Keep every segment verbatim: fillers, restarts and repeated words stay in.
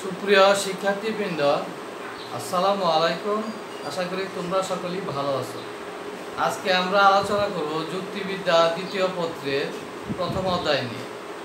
সুপ্রিয় শিক্ষার্থীবৃন্দ, আসসালামু আলাইকুম। আশা করি তোমরা সকলেই ভালো আছো। আজকে আমরা আলোচনা করব যুক্তিবিদ্যা দ্বিতীয় পত্রের প্রথম অধ্যায় নিয়ে।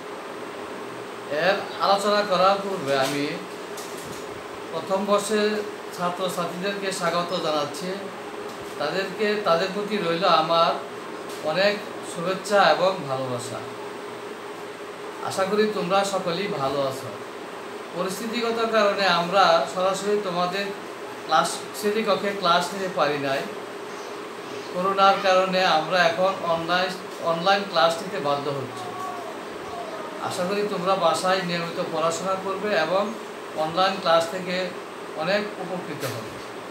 এর আলোচনা করার পূর্বে আমি প্রথম বর্ষের ছাত্রছাত্রীদেরকে স্বাগত জানাচ্ছি। তাদেরকে তাদের প্রতি রইল আমার অনেক শুভেচ্ছা এবং ভালোবাসা। আশা করি তোমরা সকলেই ভালো আছো। পরিস্থিতিগত কারণে আমরা সরাসরি তোমাদের ক্লাস শ্রেণীকক্ষে ক্লাস নিতে পারি নাই। করোনার কারণে আমরা এখন অনলাইন অনলাইন ক্লাস নিতে বাধ্য হচ্ছি। আশা করি তোমরা বাসায় নিয়মিত পড়াশোনা করবে এবং অনলাইন ক্লাস থেকে অনেক উপকৃত হবে।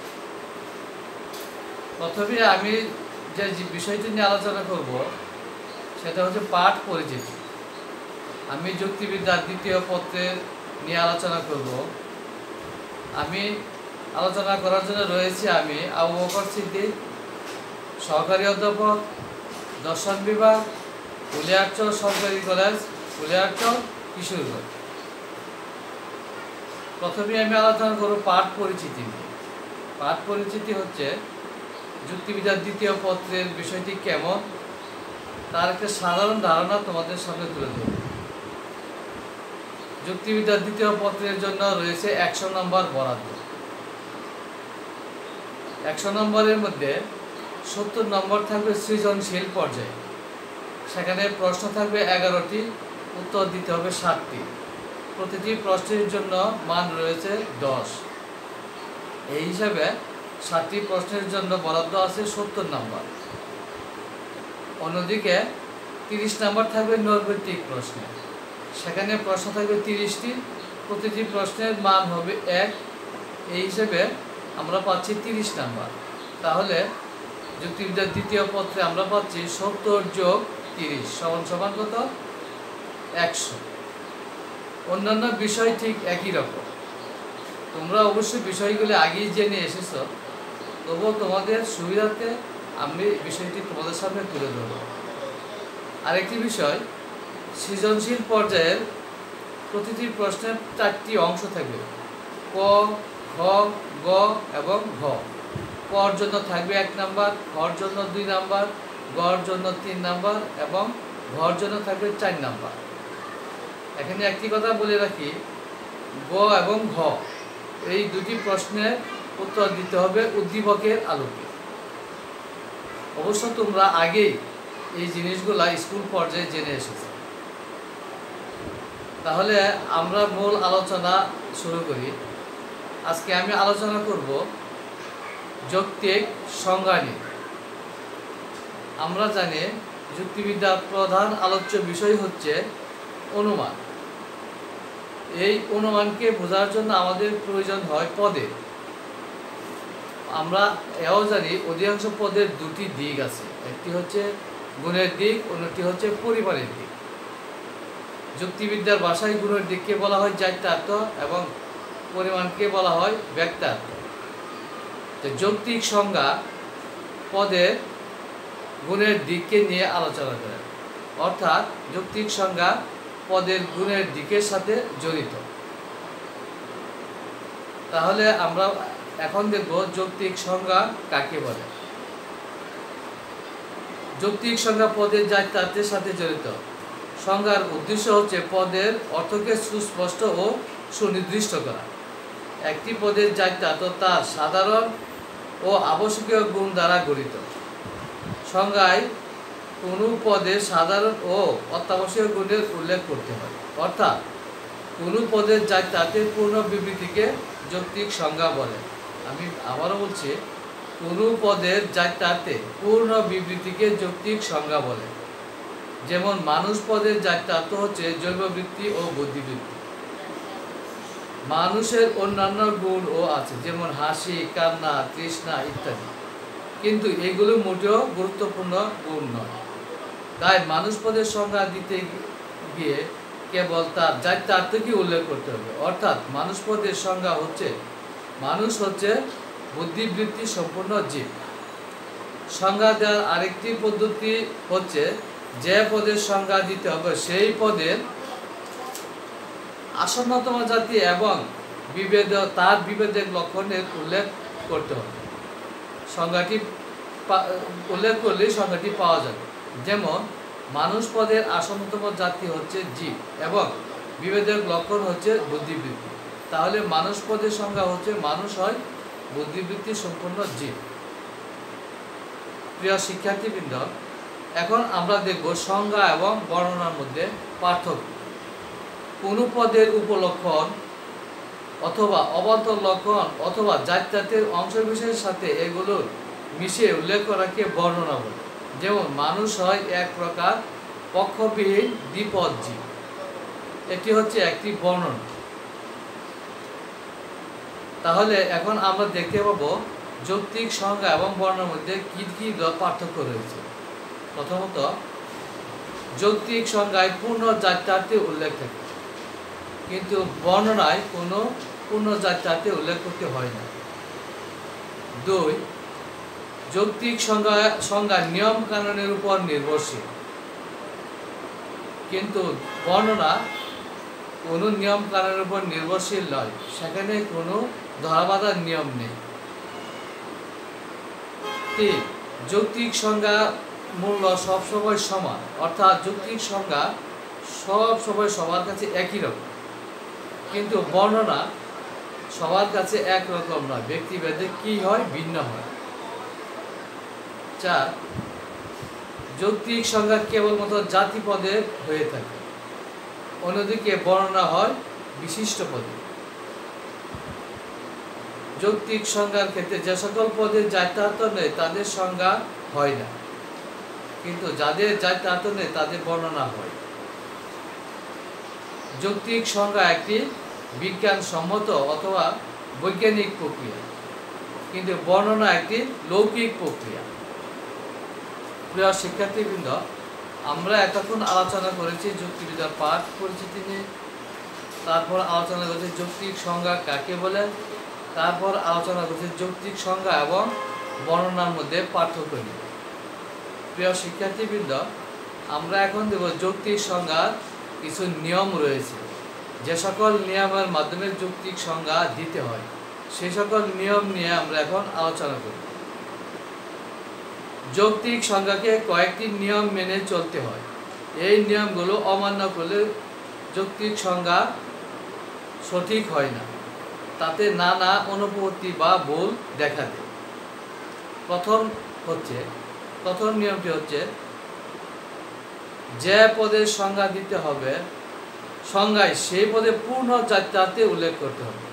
প্রথমে আমি যে বিষয়টি নিয়ে আলোচনা করব সেটা হচ্ছে পাঠ পরিচিতি। আমি যুক্তিবিদ্যার দ্বিতীয় পত্রে নিয়ে আলোচনা করব। আমি আলোচনা করার জন্য রয়েছে আমি আবু বকর সিদ্দিক, সহকারী অধ্যাপক, দর্শন বিভাগ, উলিয়ারচর সরকারি কলেজ, উলিয়ারচর, কিশোরগঞ্জ। প্রথমে আমি আলোচনা করব পাঠ পরিচিতি নিয়ে। পাঠ পরিচিতি হচ্ছে যুক্তিবিদ্যার দ্বিতীয় পত্রের বিষয়টি কেমন তার একটা সাধারণ ধারণা তোমাদের সামনে তুলে ধরব। যুক্তিবিদ্যার দ্বিতীয় পত্রের জন্য রয়েছে একশো নম্বর বরাদ্দ। একশো নম্বরের মধ্যে সত্তর নম্বর থাকবে সৃজনশীল পর্যায়ে। সেখানে প্রশ্ন থাকবে এগারোটি, উত্তর দিতে হবে ষাটটি। প্রতিটি প্রশ্নের জন্য মান রয়েছে দশ। এই হিসাবে ষাটটি প্রশ্নের জন্য বরাদ্দ আছে সত্তর নম্বর। অন্যদিকে তিরিশ নম্বর থাকবে নৈর্ব্যক্তিক প্রশ্ন। সেখানে প্রশ্ন থাকবে তিরিশটি, প্রতিটি প্রশ্নের মান হবে এক। এই হিসেবে আমরা পাচ্ছি তিরিশ নাম্বার। তাহলে যুক্তিবিদ্যার দ্বিতীয় পত্রে আমরা পাচ্ছি সত্তর যোগ তিরিশ সমান সমান কত? একশো। অন্যান্য বিষয় ঠিক একই রকম। তোমরা অবশ্যই বিষয়গুলি আগেই জেনে এসেছো, তবুও তোমাদের সুবিধার্থে আমি বিষয়টি তোমাদের সামনে তুলে ধরব। আরেকটি বিষয়, সৃজনশীল পর্যায়ের প্রতিটি প্রশ্নের চারটি অংশ থাকবে, ক, খ, গ এবং ঘ। কর জন্য থাকবে এক নাম্বার, খর জন্য দুই নাম্বার, গর জন্য তিন নাম্বার এবং ঘর জন্য থাকবে চার নাম্বার। এখানে একটি কথা বলে রাখি, গ এবং ঘ এই দুটি প্রশ্নের উত্তর দিতে হবে উদ্দীপকের আলোকে। অবশ্য তোমরা আগেই এই জিনিসগুলা স্কুল পর্যায়ে জেনে এসেছো। তাহলে আমরা মূল আলোচনা শুরু করি। আজকে আমি আলোচনা করব যৌক্তিক সংজ্ঞা নিয়ে। আমরা জানি যুক্তিবিদ্যার প্রধান আলোচ্য বিষয় হচ্ছে অনুমান। এই অনুমানকে বোঝার জন্য আমাদের প্রয়োজন হয় পদের। আমরা এও জানি অধিকাংশ পদের দুটি দিক আছে, একটি হচ্ছে গুণের দিক, অন্যটি হচ্ছে পরিমাণের দিক। যুক্তিবিদ্যার ভাষায় গুণের দিককে বলা হয় জাত্যার্থ এবং পরিমাণকে বলা হয় ব্যক্তার্থ। তো যৌক্তিক সংজ্ঞা পদের গুণের দিককে নিয়ে আলোচনা করে, অর্থাৎ যৌক্তিক সংজ্ঞা পদের গুণের দিকের সাথে জড়িত। তাহলে আমরা এখন দেখব যৌক্তিক সংজ্ঞা কাকে বলে। যৌক্তিক সংজ্ঞা পদের জাত্যার্থের সাথে জড়িত। সংজ্ঞার উদ্দেশ্য হচ্ছে পদের অর্থকে সুস্পষ্ট ও সুনির্দিষ্ট করা। একটি পদের জাত্যার্থ তার সাধারণ ও আবশ্যকীয় গুণ দ্বারা গঠিত। সংজ্ঞায় কোনো পদের সাধারণ ও অত্যাবশ্যকীয় গুণের উল্লেখ করতে হয়, অর্থাৎ কোনো পদের জাত্যার্থের পূর্ণ বিবৃতিকে যৌক্তিক সংজ্ঞা বলে। আমি আবারও বলছি, কোনো পদের জাত্যার্থে পূর্ণ বিবৃতিকে যৌক্তিক সংজ্ঞা বলে। যেমন মানুষ পদের জাত্যার্থ হচ্ছে জৈববৃত্তি ও বুদ্ধিবৃত্তি। মানুষের অন্যান্য গুণও আছে, যেমন হাসি, কান্না, তৃষ্ণা ইত্যাদি, কিন্তু এগুলো মোটেও গুরুত্বপূর্ণ গুণ নয়। তাই মানুষ পদের সংজ্ঞা দিতে গিয়ে কেবল তার জাত্যার্থকে উল্লেখ করতে হবে, অর্থাৎ মানুষ পদের সংজ্ঞা হচ্ছে মানুষ হচ্ছে বুদ্ধিবৃত্তি সম্পন্ন জীব। সংজ্ঞা দেওয়ার আরেকটি পদ্ধতি হচ্ছে যে পদের সংজ্ঞা দিতে হবে সেই পদের আসন্নতম জাতি এবং বিভেদ তার বিভেদের লক্ষণের উল্লেখ করতে হবে। সংজ্ঞাটি উল্লেখ করলেই সংজ্ঞাটি পাওয়া যাবে। যেমন মানুষ পদের আসন্নতম জাতি হচ্ছে জীব এবং বিভেদের লক্ষণ হচ্ছে বুদ্ধিবৃত্তি। তাহলে মানুষ পদের সংজ্ঞা হচ্ছে মানুষ হয় বুদ্ধিবৃত্তি সম্পন্ন জীব। প্রিয় শিক্ষার্থীবৃন্দ, এখন আমরা দেখব সংজ্ঞা এবং বর্ণনার মধ্যে পার্থক্য। কোন পদের উপলক্ষণ অথবা অবান্তর লক্ষণ অথবা জাতীয়তার অংশবিশেষের সাথে এগুলোর মিশিয়ে উল্লেখ করাকে বর্ণনা বলে। যেমন মানুষ হয় এক প্রকার পক্ষবিহীন দ্বিপদ জীব, এটি হচ্ছে একটি বর্ণনা। তাহলে এখন আমরা দেখতে পাবো যৌক্তিক সংজ্ঞা এবং বর্ণনার মধ্যে কি কি পার্থক্য রয়েছে। প্রথমত, যৌক্তিক সংজ্ঞায় পূর্ণ জাতীয়ার্থে উল্লেখ থাকে, কিন্তু বর্ণনায় কোনো পূর্ণ জাতীয়ার্থে উল্লেখ করতে হয় না। দুই, যৌক্তিক সংজ্ঞা সংজ্ঞা নিয়ম কানুনের উপর নির্ভরশীল, কিন্তু বর্ণনা কোনো নিয়ম কানুনের উপর নির্ভরশীল নয়, সেখানে কোনো ধরাবাঁধার নিয়ম নেই। তিন, যৌক্তিক সংজ্ঞা মূল্য সবসময় সমান, অর্থাৎ যৌক্তিক সংজ্ঞা সব সময় সবার কাছে একই রকম, কিন্তু বর্ণনা সবার কাছে একরকম নয়, ব্যক্তিভেদে কি হয় ভিন্ন হয়। চার, যৌক্তিক সংজ্ঞা কেবলমাত্র জাতিপদে হয়ে থাকে, অন্যদিকে বর্ণনা হয় বিশিষ্ট পদে। যৌক্তিক সংজ্ঞার ক্ষেত্রে যে সকল পদের জাতীয়ার্থ নেই তাদের সংজ্ঞা হয় না, কিন্তু যাদের জাতীয়ার্থ নেই তাদের বর্ণনা হয়। যৌক্তিক সংজ্ঞা একটি বিজ্ঞানসম্মত অথবা বৈজ্ঞানিক প্রক্রিয়া, কিন্তু বর্ণনা একটি লৌকিক প্রক্রিয়া। প্রিয় শিক্ষার্থীবৃন্দ, আমরা এতক্ষণ আলোচনা করেছি যুক্তিবিদ্যার পাঠ পরিচিতি নিয়ে, তারপর আলোচনা করেছি যৌক্তিক সংজ্ঞা কাকে বলে, তারপর আলোচনা করছি যৌক্তিক সংজ্ঞা এবং বর্ণনার মধ্যে পার্থক্য নিয়ে। প্রিয় শিক্ষার্থীবৃন্দ, আমরা এখন দেব যৌক্তিক সংজ্ঞার কিছু নিয়ম রয়েছে, যে সকল নিয়মের মাধ্যমে যৌক্তিক সংজ্ঞা দিতে হয় সেই সকল নিয়ম নিয়ে আমরা এখন আলোচনা করব। যৌক্তিক সংজ্ঞাকে কয়েকটি নিয়ম মেনে চলতে হয়, এই নিয়মগুলো অমান্য করলে যৌক্তিক সংজ্ঞা সঠিক হয় না, তাতে নানা অনুপত্তি বা ভুল দেখা দেয়। প্রথম হচ্ছে প্রথম নিয়মটি হচ্ছে যে পদের সংজ্ঞা দিতে হবে সংজ্ঞায় সেই পদে পূর্ণ জাতীয়ার্থে উল্লেখ করতে হবে,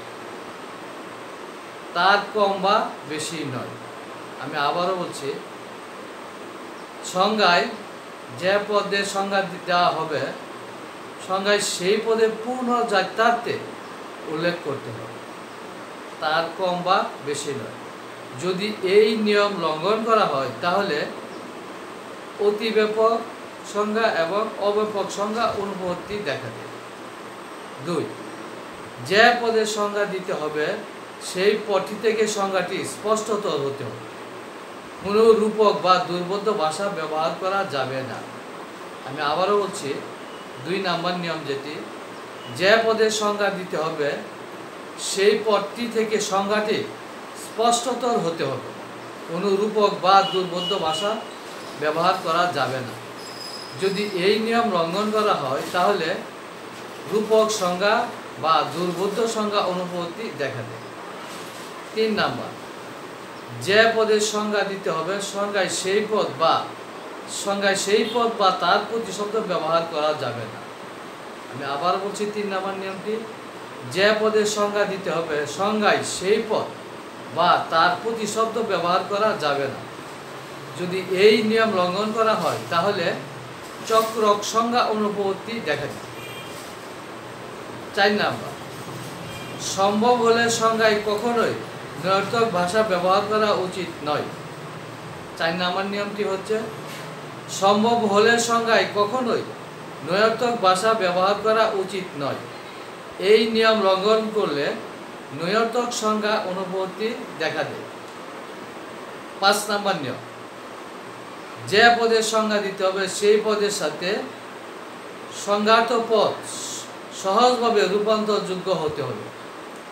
তার কম বা বেশি নয়। আমি আবারও বলছি, সংজ্ঞায় যে পদের সংজ্ঞা দেওয়া হবে সংজ্ঞায় সেই পদে পূর্ণ জাতীয়ার্থে উল্লেখ করতে হবে, তার কম বা বেশি নয়। যদি এই নিয়ম লঙ্ঘন করা হয় তাহলে অতিব্যাপক সংজ্ঞা এবং অব্যাপক সংজ্ঞা অনুপত্তি দেখা দেয়। দুই, যে পদের সংজ্ঞা দিতে হবে সেই পদটি থেকে সংজ্ঞাটি স্পষ্টতর হতে হবে, কোনো রূপক বা দুর্বোধ্য ভাষা ব্যবহার করা যাবে না। আমি আবারও বলছি, দুই নাম্বার নিয়ম যেটি, যে পদের সংজ্ঞা দিতে হবে সেই পদটি থেকে সংজ্ঞাটি স্পষ্টতর হতে হবে, কোনো রূপক বা দুর্বোধ্য ভাষা ব্যবহার করা যাবে না। যদি এই নিয়ম লঙ্ঘন করা হয় তাহলে রূপক সংজ্ঞা বা দুর্বোধ্য সংজ্ঞা অনুপত্তি দেখা দেয়। তিন নাম্বার, যে পদের সংজ্ঞা দিতে হবে সংজ্ঞায় সেই পদ বা সংজ্ঞায় সেই পদ বা তার প্রতিশব্দ ব্যবহার করা যাবে না। আমি আবার বলছি, তিন নাম্বার নিয়মটি, যে পদের সংজ্ঞা দিতে হবে সংজ্ঞায় সেই পদ বা তার প্রতিশব্দ ব্যবহার করা যাবে না। যদি এই নিয়ম লঙ্ঘন করা হয় তাহলে চক্রক সংজ্ঞা অনুপত্তি দেখা যায়। চার নাম্বার, সম্ভব হলে সংজ্ঞায় কখনোই নৈর্থক ভাষা ব্যবহার করা উচিত নয়। চার নাম্বার নিয়মটি হচ্ছে, সম্ভব হলে সংজ্ঞায় কখনোই নৈর্থক ভাষা ব্যবহার করা উচিত নয়। এই নিয়ম লঙ্ঘন করলে নৈর্থক সংজ্ঞা অনুপত্তি দেখা দেয়। পাঁচ নাম্বার নিয়ম, যে পদের সংজ্ঞা দিতে হবে সেই পদের সাথে সংজ্ঞাত পদ সহজভাবে রূপান্তরযোগ্য হতে হবে।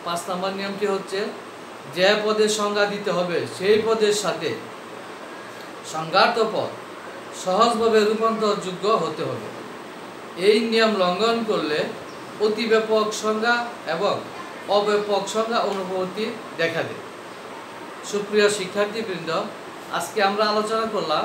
পাঁচ নম্বর নিয়মটি হচ্ছে যে পদের সংজ্ঞা দিতে হবে সেই পদের সাথে সংজ্ঞাত পদ সহজভাবে রূপান্তরযোগ্য হতে হবে। এই নিয়ম লঙ্ঘন করলে অতিব্যাপক সংজ্ঞা এবং অব্যাপক সংজ্ঞা অনুপত্তি দেখা দেয়। সুপ্রিয় শিক্ষার্থীবৃন্দ, আজকে আমরা আলোচনা করলাম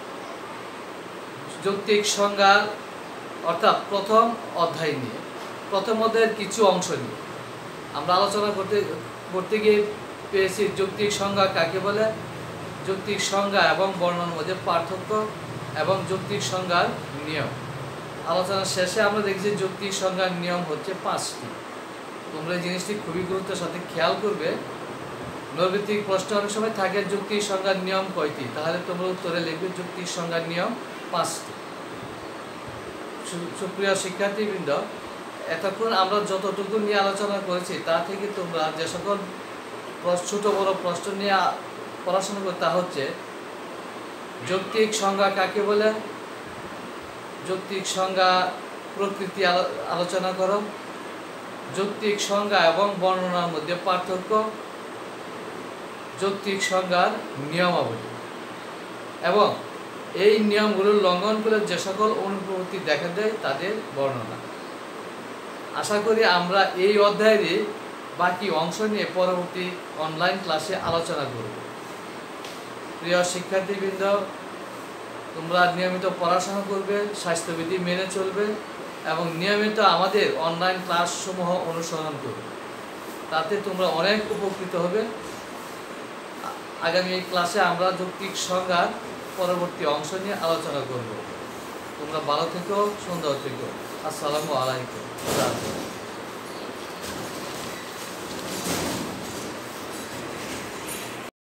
যৌক্তিক সংজ্ঞা অর্থাৎ প্রথম অধ্যায় নিয়ে, প্রথম অধ্যায়ের কিছু অংশ নিয়ে আমরা আলোচনা করতে করতে গিয়ে পেয়েছি যৌক্তিক সংজ্ঞা কাকে বলে, যৌক্তিক সংজ্ঞা এবং বর্ণনার মধ্যে পার্থক্য এবং যৌক্তিক সংজ্ঞার নিয়ম। আলোচনার শেষে আমরা দেখছি যৌক্তিক সংজ্ঞার নিয়ম হচ্ছে পাঁচটি। তোমরা এই জিনিসটি খুবই গুরুত্বের সাথে খেয়াল করবে। নৈর্ব্যক্তিক প্রশ্ন অনেক সময় থাকে যৌক্তিক সংজ্ঞার নিয়ম কয়টি, তাহলে তোমরা উত্তরে লিখবে যৌক্তিক সংজ্ঞার নিয়ম পাঁচটি। সুপ্রিয় শিক্ষার্থীবৃন্দ, এতক্ষণ আমরা যতটুকু নিয়ে আলোচনা করেছি তা থেকে তোমরা যে সকল ছোট বড় প্রশ্ন নিয়ে পড়াশোনা করো তা হচ্ছে যৌক্তিক সংজ্ঞা কাকে বলে, যৌক্তিক সংজ্ঞা প্রকৃতি আলোচনা করো, যৌক্তিক সংজ্ঞা এবং বর্ণনার মধ্যে পার্থক্য, যৌক্তিক সংজ্ঞার নিয়মাবলী এবং এই নিয়মগুলোর লঙ্ঘন করে যে সকল অনুপত্তি দেখা দেয় তাদের বর্ণনা। আশা করি আমরা এই অধ্যায়েরই বাকি অংশ নিয়ে পরবর্তী অনলাইন ক্লাসে আলোচনা করব। প্রিয় শিক্ষার্থীবৃন্দ, তোমরা নিয়মিত পড়াশোনা করবে, স্বাস্থ্যবিধি মেনে চলবে এবং নিয়মিত আমাদের অনলাইন ক্লাসসমূহ অনুসরণ করবে, তাতে তোমরা অনেক উপকৃত হবে। আগামী ক্লাসে আমরা যৌক্তিক সংজ্ঞার পরবর্তী অংশ নিয়ে আলোচনা করব। তোমরা ভালো থেকো, সুন্দর থেকো। আসসালামু আলাইকুম।